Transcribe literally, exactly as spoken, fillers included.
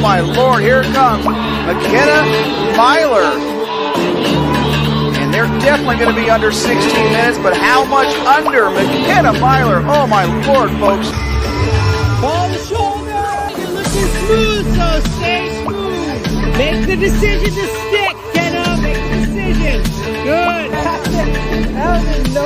my Lord, here it comes. McKenna Myler. And they're definitely going to be under sixteen minutes, but how much under? McKenna Myler. Oh my Lord, folks. Ball the shoulder. You're looking smooth, so stay smooth. Make the decision to stick, Kenna. Make the decision. Good. That was a no